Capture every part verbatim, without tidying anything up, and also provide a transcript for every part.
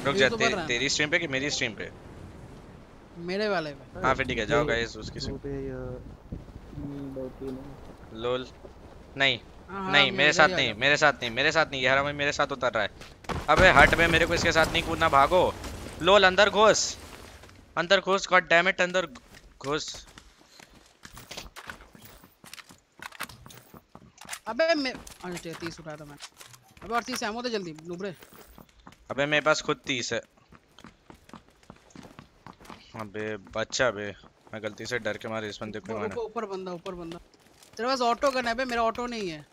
रुक जा, ते, तेरी स्ट्रीम पे कि मेरी स्ट्रीम पे? मेरे वाले पे। हाँ फिर ठीक है, जाओ गाइस उसकी वो पे दो तीन लोल नहीं हाँ हाँ नहीं हम यहाँ मेरे इधर ही साथ आ नहीं, जाओ। मेरे साथ नहीं, मेरे साथ नहीं, ये हरामी मेरे साथ उतर रहा है। अबे हट बे, मेरे को इसके साथ नहीं कूदना, भागो। लोल अंदर घुस, अंदर घुस, गॉड डैम इट, अंदर घुस। अबे मैं अच्छा तीस उठाया था मैंने। अबे और तीस एमो दे जल्दी नुबरे। अबे मेरे पास खुद तीस है। अबे बच्चा बे, मैं गलती से डर के मारे इस बंदे को मारा। ऊपर बंदा, ऊपर बंदा। तेरे पास ऑटो गन है बे, मेरा ऑटो नहीं है।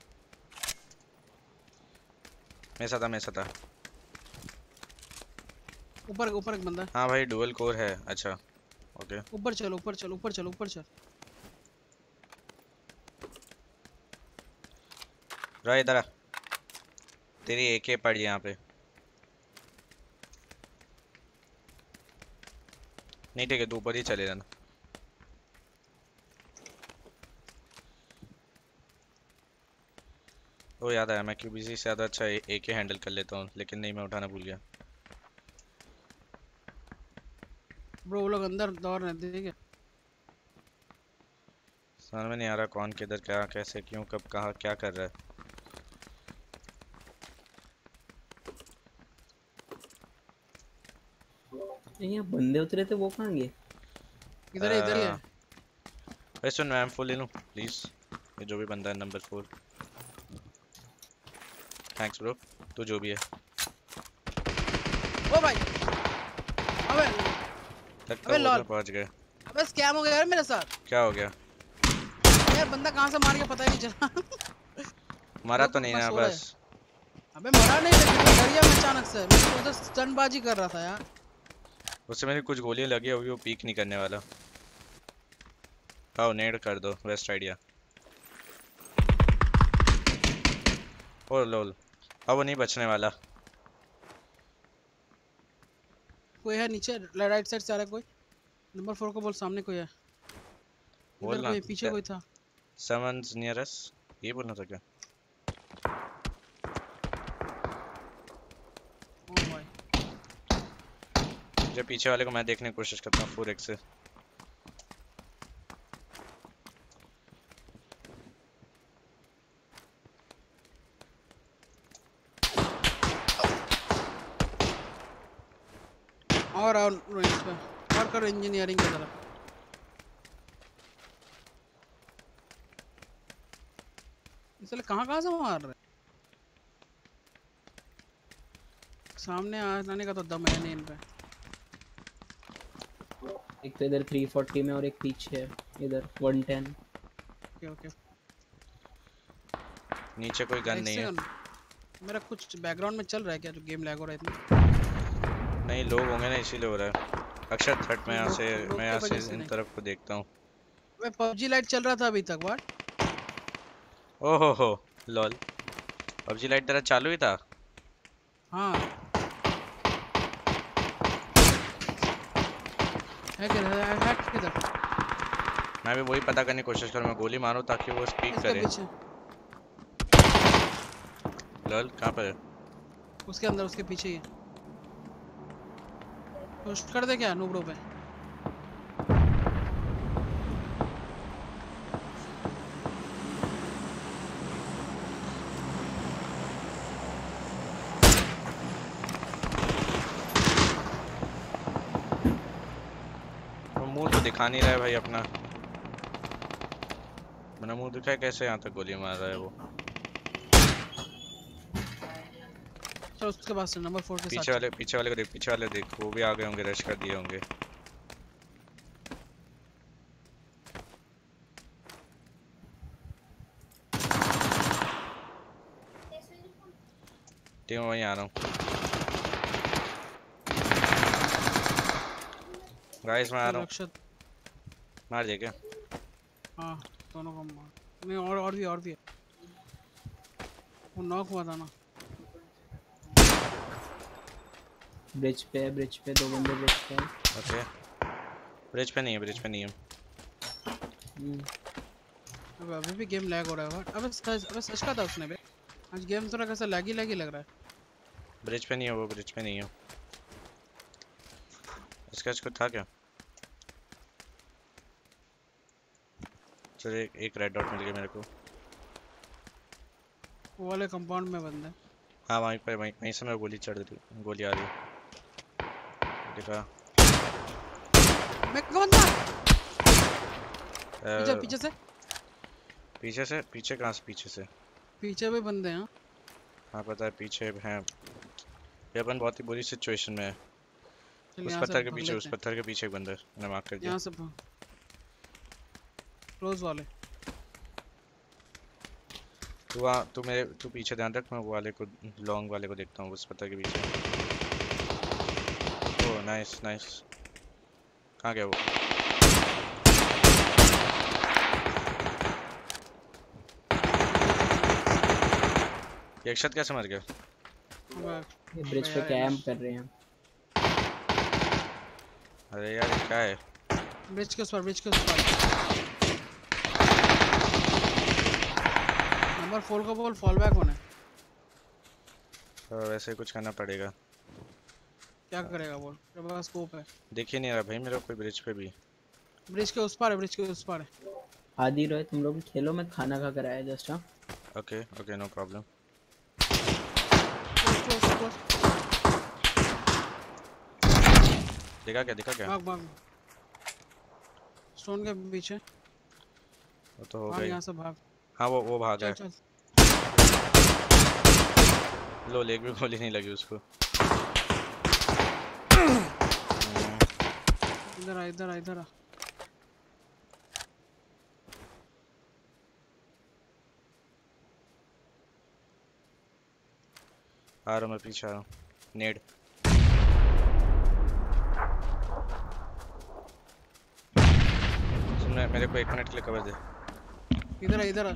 मेरे साथ मेरे साथ ऊपर ऊपर एक बंदा। हाँ भाई डुअल कोर है, अच्छा ओके। ऊपर चल ऊपर चल ऊपर चल ऊपर चल। रहा इधर आ, तेरी एके पड़ी यहाँ पे। नहीं ठीक है, तू ऊपर ही चले जाना। वो याद आया, मैं क्यूबीसी से ज़्यादा अच्छा एके हैंडल कर लेता हूँ, लेकिन नहीं, मैं उठाना भूल गया। ब्रो वो लोग अंदर दौड़ रहे थे, ठीक है। समझ में नहीं आ रहा कौन किधर क्या कैसे क्यों कब कहाँ क्या कर रहा है। यहाँ बंदे उतरे थे, वो कहाँ गए? इधर है इधर ही है। वैसे सुन, मैं एम फोर ले लूँ प्लीज, ये जो भी बंदा है नंबर फोर। थैंक्स ब्रो, तू जो भी है। ओ भाई अबे अबे लॉल पहुंच गए। अबे स्कैम हो गया यार मेरे साथ। क्या हो गया यार बंदा कहाँ से मार के पता ही नहीं चला। मरा तो नहीं ना बस? अबे मरा नहीं, लेकिन डर गया मैं अचानक से, मैं तो उधर स्टनबाजी कर रहा था यार। उससे मेरी कुछ गोलियां लगी, अभी वो पीक नहीं करने वाला। आओ नेड कर दो, बेस्ट आइडिया। ओ लोल, अब वो नहीं बचने वाला। कोई है नीचे राइट साइड से आ रहा है कोई। नंबर फोर को बोल सामने कोई है। इधर कोई पीछे कोई था। Someone's near us, ये बोलना था क्या? ओ भाई जब पीछे वाले को मैं देखने की कोशिश करता हूँ फोर एक्स से। और और इस पे और करो इंजीनियरिंग की तरफ। इसलिए कहाँ कहाँ से मार रहे? सामने आने का तो दम है नहीं इन पे। एक तो इधर थ्री फोर्टी में और एक पीछे है इधर वन टेन। Okay okay. नीचे कोई गन नहीं है। मेरा कुछ बैकग्राउंड में चल रहा है क्या जो गेम लैग हो रहा है इतना? नहीं लोग होंगे ना इसीलिए हो रहा है। अक्षर थर्ड में यहाँ से मैं यहाँ से इन तरफ को देखता हूँ। मैं पबजी लाइट चल रहा था अभी तक। व्हाट? ओहो हो लॉल, पबजी लाइट तेरा चालू ही था? हाँ है किधर है? हैक किधर? मैं भी वही पता करने की कोशिश कर रहा हूँ, मैं गोली मारूं ताकि वो स्पीक करे। लॉल कहाँ पर है? उसके अंदर, उसके पीछे ही है। पुश कर दे क्या नूबड़ो पे? मुंह तो दिखा नहीं रहा है भाई अपना। मैंने मुंह दिखाया कैसे यहाँ तक गोली मार रहा है वो? चलो उसके पास से नंबर फोर के पीछे साथ वाले पीछे वाले को देख, पीछे वाले देख, वो भी आ गए होंगे, रश कर दिए होंगे। टीम वहीं आ रहा हूँ गाइस, मैं आ रहा हूँ। मार दे क्या? हाँ दोनों को मार। नहीं और और भी और भी है। वो नॉक हुआ था ना। ब्रिज पे है, ब्रिज पे दो बंदे ब्रिज पे हैं। ओके ब्रिज पे नहीं है, ब्रिज पे नहीं है। अब अभी भी गेम लैग हो रहा है। अबे सच अबे सच का था उसने बे। आज गेम थोड़ा कैसा लैगी लैगी लग रहा है। ब्रिज पे नहीं है वो, ब्रिज पे नहीं है। इसका कुछ था क्या? चलो एक, एक रेड डॉट मिल गया मेरे को। वो वाले कंपाउंड में बंद है। हाँ वहीं पे, वहीं वहीं से मेरे गोली चढ़ रही, गोली आ रही देखा। मैं कौन था? अ, पीछे पीछे से पीछे से? पीछे कहाँ से पीछे से? पीछे भी बंदे हैं। हाँ पता है पीछे हैं। ये अपन बहुत ही बुरी सिचुएशन में है। चल उस यहाँ से पत्थर के भाग पीछे, उस लेते हैं। पत्थर के पीछे एक बंदा है, मैंने मार्क कर दिया। यहाँ से भाग। क्लोज वाले। तू वहाँ, तू मेरे, तू पीछे ध्यान रख, मैं वो वाले को, लॉन्ग वाले को देखता हूँ उस पत्थर के पीछे। Oh nice nice. कहाँ गया वो? ये अक्षत कैसे मर गया? ये ब्रिज पे कैंप कर रहे हैं। अरे यार ये क्या है? ब्रिज के उस पर, ब्रिज के उस पर। नंबर फोर का बॉल फॉल बैक होना है। तो वैसे ही कुछ करना पड़ेगा। क्या करेगा बॉल? तेरे पास स्कोप है। दिख ही नहीं रहा भाई मेरे को कोई ब्रिज पे भी। ब्रिज के उस पर है, ब्रिज के उस पर है। आदि रोहित तुम लोग खेलो, मैं खाना खा कर आया जस्ट। हाँ okay okay no problem. Close close close. दिखा क्या? दिखा क्या? भाग भाग। स्टोन के पीछे। वो तो हो भाग गई। यहाँ से भाग। हाँ वो वो भागा चल है। चल। लो लेग भी गोली नहीं लगी उसको। इधर आ इधर आ इधर आ। आ रहा हूँ मैं, पीछे आ रहा हूँ। नेड। सुन मैं, मेरे को एक मिनट के लिए कवर दे। इधर आ इधर आ।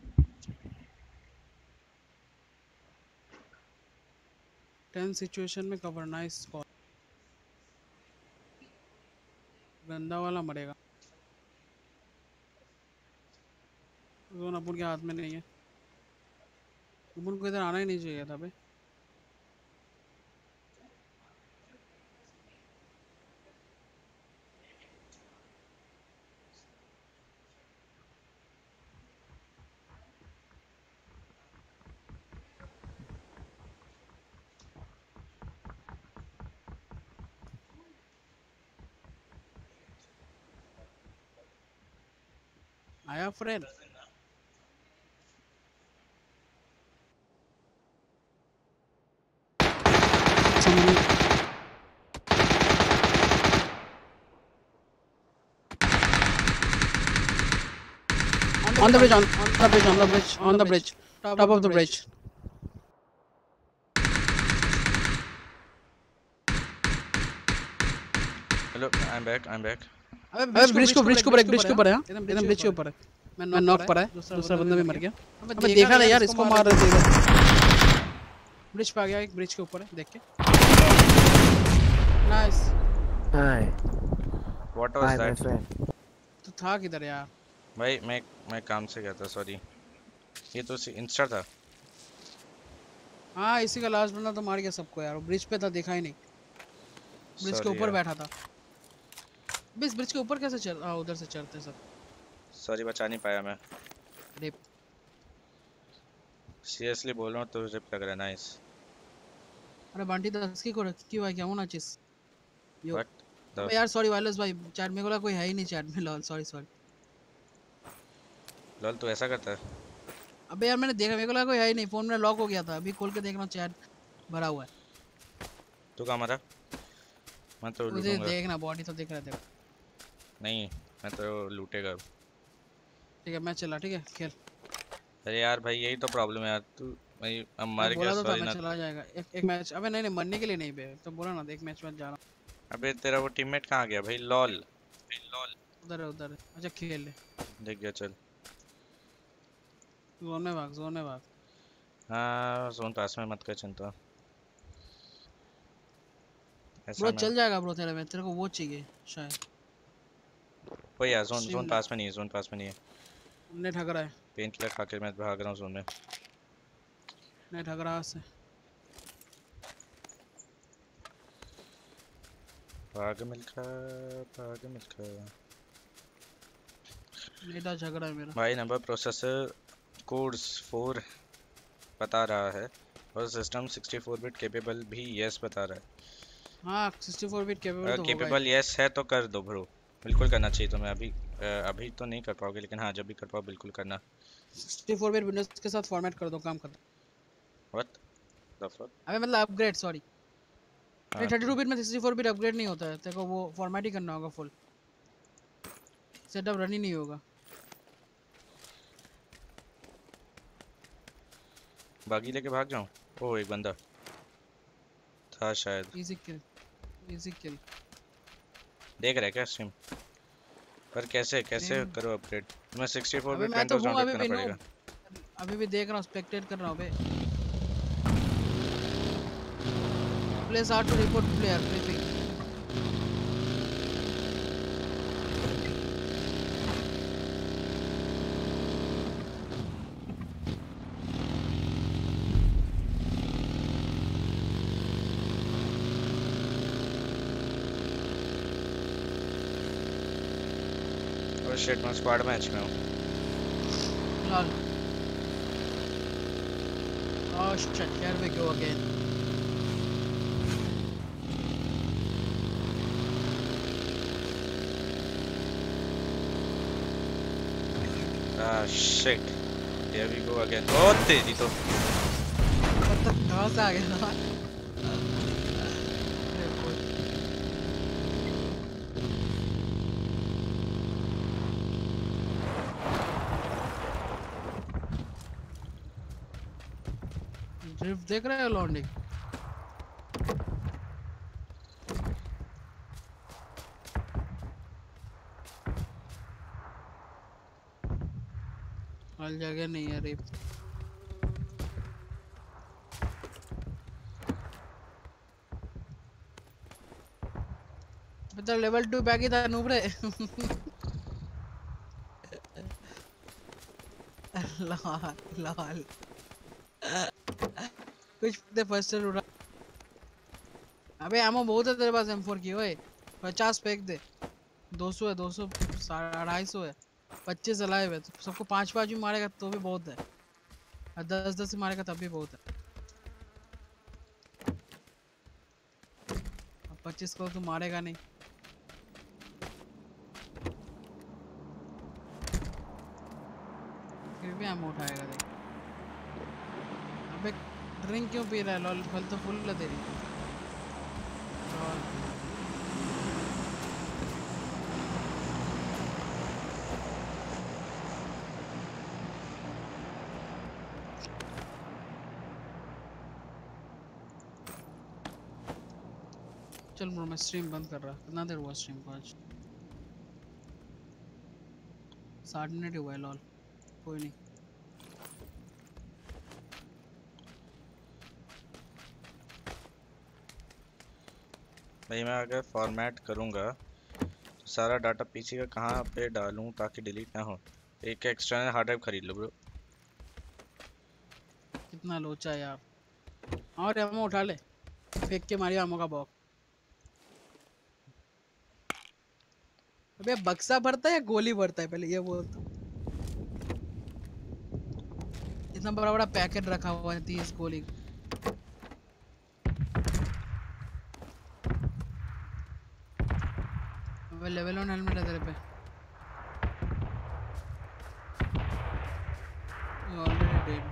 टेन सिचुएशन में कवर। Nice call. गंदा वाला मरेगा। जोन अपन के हाथ में नहीं है। अपन को इधर आना ही नहीं चाहिए था बे। आया friend. On the bridge, on, on the bridge, on the bridge, on the bridge, top of the bridge. Hello I am back, I am back. अबे ब्रिज को ब्रिज के ऊपर, एक ब्रिज के ऊपर है। हाँ एकदम ब्रिज के ऊपर है। मैं नॉक पर है, दूसरा बंदा भी मर गया। अबे देखा ना यार, इसको मार रहे थे इधर। ब्रिज पे आ गया, एक ब्रिज के ऊपर है, देख के। Nice. Hi what was that? तू था किधर यार? भाई मैं मैं काम से गया था, सॉरी। ये तो इंस्टा था। हाँ इसी का लास्ट बंदा तो मार गया सबको यार। वो ब्रिज पे था, देखा ही नहीं। ब्रिज के ऊपर बैठा था। बस ब्रिज के ऊपर कैसे चल? हाँ उधर से चढ़ते सब। सॉरी बचा नहीं पाया मैं। रिप। सीरियसली बोल रहा हूँ तो रिप लग रहा है। नाइस। अरे बंटी दस की को रख क्यों भाई, क्या होना चाहिए? यो व्हाट अबे यार सॉरी वायरलेस भाई, चैट में बोला कोई है ही नहीं चैट में। Lol sorry sorry. लॉल तू ऐसा करता है? अबे यार मैंने देखा, मेरे को लगा कोई है ही नहीं, फोन में लॉक हो गया था। अभी खोल के देख रहा हूँ, चैट भरा हुआ है। तू कहाँ मरा? मैं तो मुझे लूटूंगा। देखना, बॉडी तो देख रहा था। नहीं मैं तो लूटेगा। ठीक है मैं चला, ठीक है खेल। अरे यार भाई यही तो प्रॉब्लम है यार। तू भाई अब मर गया, बोला तो था सॉरी मैं ना। चला जाएगा एक, एक मैच। अबे नहीं नहीं मरने के लिए नहीं बे, तो बोला ना एक मैच में जा रहा हूँ। अबे तेरा वो टीममेट कहाँ गया भाई? लॉल लॉल उधर है उधर है। अच्छा खेल ले। देख गया। चल जोन में भाग, जोन में भाग। हाँ जोन पास में मत कर चिंता। ऐसा ब्रो मैं चल जाएगा ब्रो तेरा में। तेरे को वो चाहिए शायद। कोई यार जोन स्ट्रीम जोन पास में नहीं है, जोन पास में नहीं है। नेट हग रहा है, पेन किलर खा के मैं भाग रहा हूँ जोन में। नेट हग रहा है से। भाग मिल्खा भाग मिल्खा। मेरा झगड़ा है मेरा भाई नंबर प्रोसेसर कोड्स फोर बता रहा है और system sixty four bit capable भी यस बता रहा है। हाँ सिक्सटी फोर बिट कैपेबल अगर तो होगा ही। केपेबल यस है तो कर दो ब्रो, बिल्कुल करना चाहिए तुम्हें। अभी अ, अभी तो नहीं कर पाओगे लेकिन हाँ जब भी कर पाओ बिल्कुल करना। सिक्सटी फोर बिट विंडोज के साथ फॉर्मेट कर दो, काम खत्म। What the fuck. अबे मतलब अपग्रेड, सॉरी नहीं, हाँ थर्टी टू बिट में सिक्सटी फोर बिट अपग्रेड नहीं होता है, तेरे को वो फॉर्मेट ही करना होगा, फुल सेटअप रन ही नहीं होगा। बागी लेके भाग जाऊं। ओह एक बंदा था शायद। Easy kill, easy kill. देख रहा है क्या स्ट्रीम पर? कैसे कैसे नहीं करो अपग्रेड? तुम्हें सिक्सटी फोर अबे बिट मैं तो विंडोज हूँ डाउनलोड अभी करना भी पड़ेगा। नूब, अभी भी देख रहा हूँ, स्पेक्टेट कर रहा हूँ बे। Place out to report player clipping. Oh shit मैं स्क्वाड मैच में हूँ। Lol. Oh shit, here we go again. Ah shit, here we go again। ओह तेरी तो What the कहाँ से आ गया ना? ड्रिफ्ट देख रहे हो लॉन्डिंग? हर जगह नहीं है रेप। बता लेवल टू बैग ही था नूबरे। लाल लाल कुछ दे फर्स्ट एड उड़ा। अबे एमो बहुत है तेरे पास एम फोर की, ओए पचास फेंक दे। दो सौ है, दो सौ अढ़ाई सौ है, पच्चीस अलाइव है, तो सबको पाँच पाँच भी मारेगा तो भी बहुत है, और दस दस भी मारेगा तब भी बहुत है। अब पच्चीस को तो मारेगा नहीं। फिर भी एमो उठाएगा देख। अबे ड्रिंक क्यों पी रहा है लॉल? फल तो फुल है तेरी। लॉल चल ब्रो मैं स्ट्रीम बंद कर रहा। कितना देर हुआ स्ट्रीम को आज? साठ मिनट ही हुआ है लॉल। कोई नहीं। भाई मैं अगर फॉर्मेट करूँगा तो सारा डाटा पीसी का कहाँ पे डालूँ ताकि डिलीट ना हो? एक एक्सटर्नल हार्ड ड्राइव खरीद लो ब्रो। कितना लोचा है यार। और एमो उठा ले, फेंक के मारिया एमो का बॉक्स। अबे बक्सा भरता है या गोली भरता है, पहले ये बोल तो। इतना बड़ा बड़ा पैकेट रखा हुआ है तीस गोली। अबे लेवल वन हेलमेट है तेरे पे। Already dead.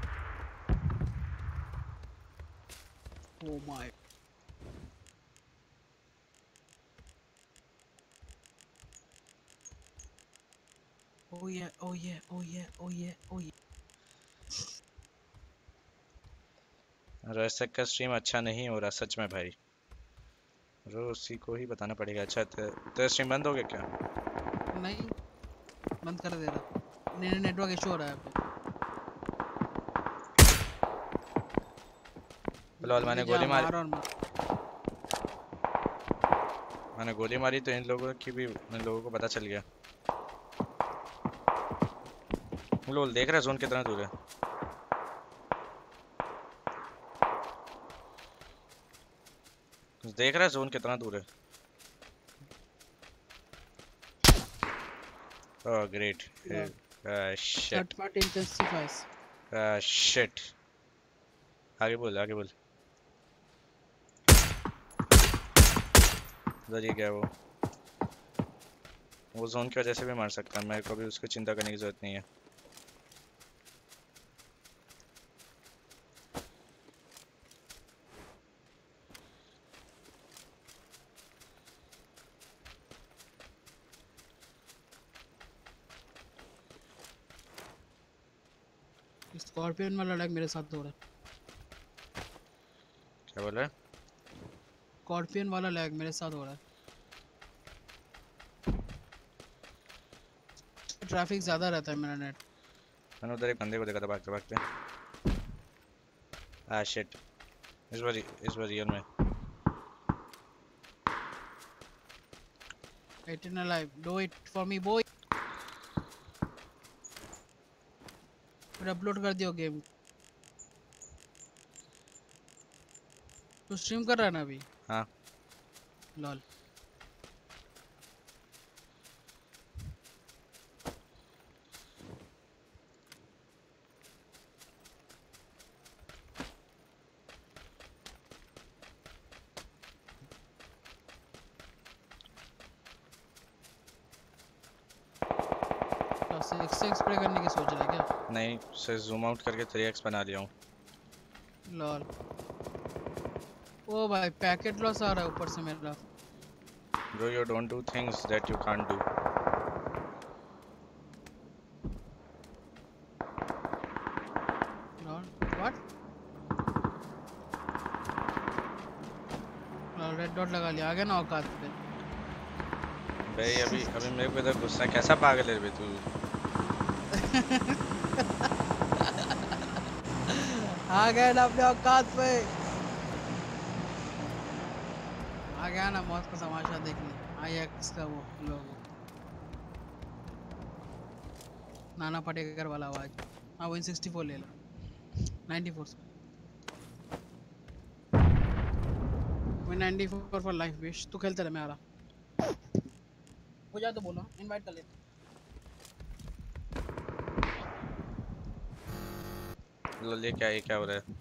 Oh my. Oh yeah oh yeah oh yeah oh yeah oh ये। रॉयसर का स्ट्रीम अच्छा नहीं हो रहा सच में भाई। रो उसी को ही बताना पड़ेगा। अच्छा ते, तेरा स्ट्रीम बंद हो गया क्या? नहीं बंद कर दे रहा। नहीं नेटवर्क इशू हो रहा है पे। फिलहाल मैंने गोली मारी, मार और मार। मैंने गोली मारी तो इन लोगों की भी, इन लोगों को पता चल गया। लोल देख रहा है जोन कितना दूर है? देख रहा है जोन कितना दूर है? Oh, great. Yeah. Uh, shit. Third party intensifies. Uh, shit. आगे बोल आगे बोल उधर ये क्या है वो वो जोन की वजह से भी मार सकता है मेरे को भी उसको चिंता करने की जरूरत नहीं है स्कॉर्पियन वाला लैग मेरे साथ हो रहा है। क्या बोल रहा है स्कॉर्पियन वाला लैग मेरे साथ हो रहा है। ट्रैफिक ज्यादा रहता है मेरा नेट। मैंने उधर एक बंदे को देखा था भागते भागते ah shit इस बार इस बार रियल में eighteen alive, do it for me boy। फिर अपलोड कर दियो गेम। तू स्ट्रीम कर रहा है ना अभी? हाँ लॉल। सिक्स एक्स स्प्रे करने की सोच रहा है क्या? नहीं से जूम आउट करके थ्री एक्स बना लिया हूँ लॉल। ओ भाई पैकेट लॉस आ रहा है ऊपर से मेरा। bro you don't do things that you can't do lol what? Lol red dot लगा लिया। आ गया ना औकात पे। भाई अभी अभी मेरे को इधर गुस्सा कैसा पागल है बे तू आ गया ना अपने औकात पे। आ गया ना मौत का तमाशा देखने। आई एक्स का वो लोगो नाना पाटेकर वाला आवाज। हाँ वन सिक्सटी फोर ले लो। Ninety four one ninety four for life wish. तू खेलते रहे मैं आ रहा। हो जाए तो बोलो इनवाइट कर लेते। लो ले क्या ये क्या हो रहा है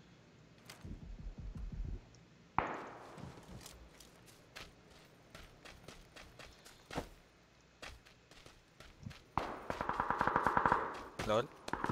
लॉल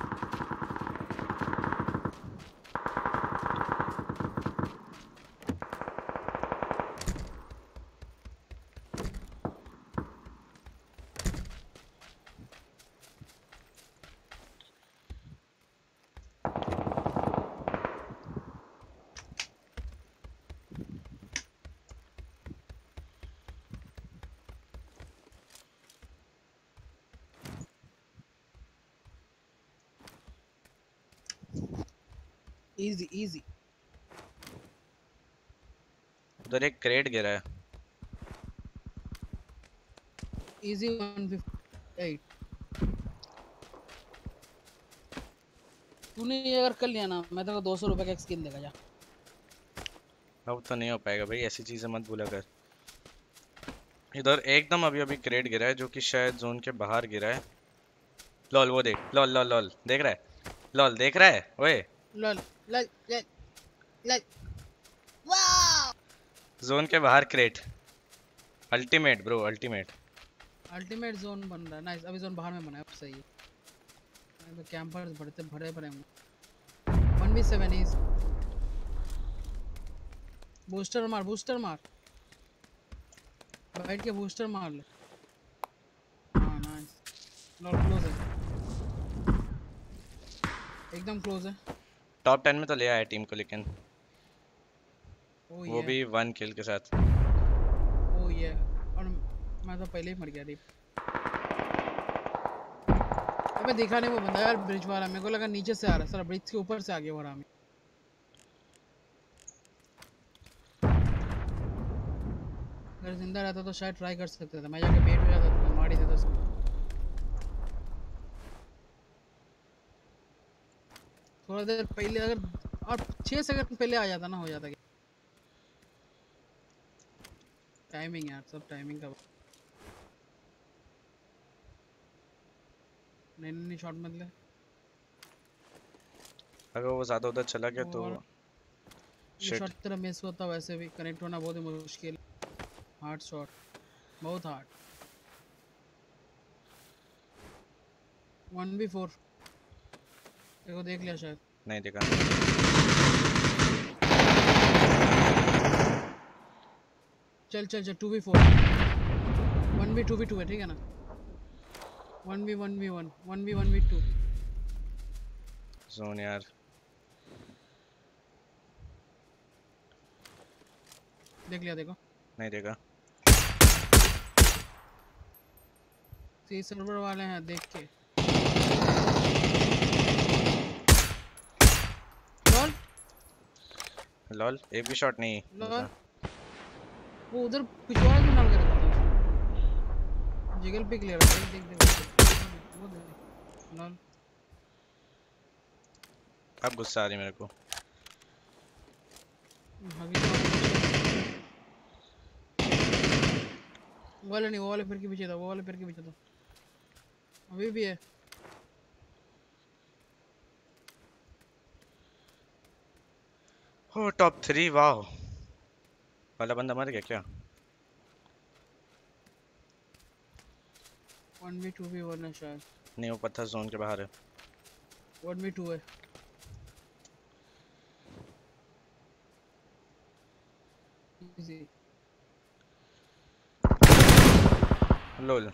इजी इजी। उधर एक क्रेट गिरा है इजी वन फिफ्टी एट। तूने ये अगर कर लिया ना मैं तेरे को दो सौ रुपए का स्किन देगा जा। अब तो नहीं हो पाएगा भाई ऐसी चीजें मत भूला कर इधर एकदम अभी अभी क्रेट गिरा है जो कि शायद जोन के बाहर गिरा है लॉल वो देख लॉल लॉल लॉल देख रहा है लॉल देख रहा है ओए लल लल लल लल वाओ। जोन के बाहर crate ultimate bro ultimate ultimate zone बन रहा है। नाइस। अभी जोन बाहर में बना है। अब सही है। मैं तो कैंपर्स बढ़ते भरे भरे हैं। One v seven is booster मार बूस्टर मार बैठ के बूस्टर मार ले। हाँ नाइस। लॉल क्लोज है एकदम क्लोज है। टॉप टेन में तो ले आया टीम को लेकिन ओ वो ये भी वन किल के साथ ओ ये और मैं तो पहले ही मर गया। डीप अबे देखा नहीं वो बंदा यार ब्रिज वाला। मेरे को लगा नीचे से आ रहा है साला ब्रिज के ऊपर से आ गया वो हरामी। अगर जिंदा रहता तो शायद ट्राई कर सकता था। मैं जाके बेट हो जाता तो मार ही देता उसको। थोड़ा देर पहले अगर और छह सेकंड पहले आ जाता ना हो जाता। टाइमिंग यार सब टाइमिंग का। नहीं नहीं शॉट मत ले। अगर वो ज्यादा उधर चला गया तो और ये शिट। शॉट तेरा मिस होता वैसे भी कनेक्ट होना बहुत ही मुश्किल। हार्ड शॉट, बहुत हार्ड। वन बी फोर देखो, देख लिया शायद। नहीं देखा। चल चल चल, two B four, one B two B two है, ठीक है ना? One B one B one, one B one B two. Zone यार। देख लिया देखो। नहीं देखा। सी सर्वर वाले हैं, देख के। लॉल लॉल एक भी शॉट नहीं। लॉल, वो उधर पिछवाड़ा क्यों डाल के रखा था? जिगल पे क्लियर है, देख देख देख वो देख लॉल। अब गुस्सा आ रही मेरे को। वो वाले नहीं, वो वाले पेड़ के पीछे था, वो वाले पेड़ के पीछे था। अभी भी है। हो टॉप थ्री, वाह। वाला बंदा मर गया क्या? One B two B one है शायद। नहीं वो पत्थर जोन के बाहर है। वन बी टू है। Easy. Lol.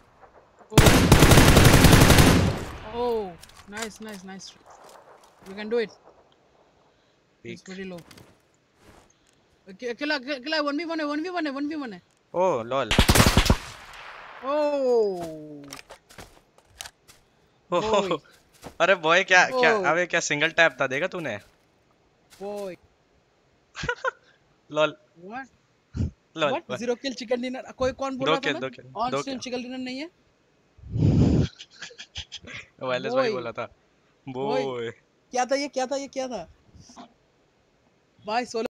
Oh, nice, nice, nice. You can do it. It's peak. pretty low. अकेला अकेला वन बी वन है, वन बी वन है, वन बी वन है। Oh lol. Oh. ओह, अरे बॉय क्या क्या Oh. अबे क्या सिंगल टैप था, देखा तूने? Boy. Lol. What? Lol. What? Zero kill chicken dinner. कोई कौन बोल दो रहा था किल मैं? दो किल On दो stream किल। chicken dinner नहीं है? वायरलेस भाई Boy. बोला था। Boy. बोय। क्या था ये? क्या था ये? क्या था? भाई सोलह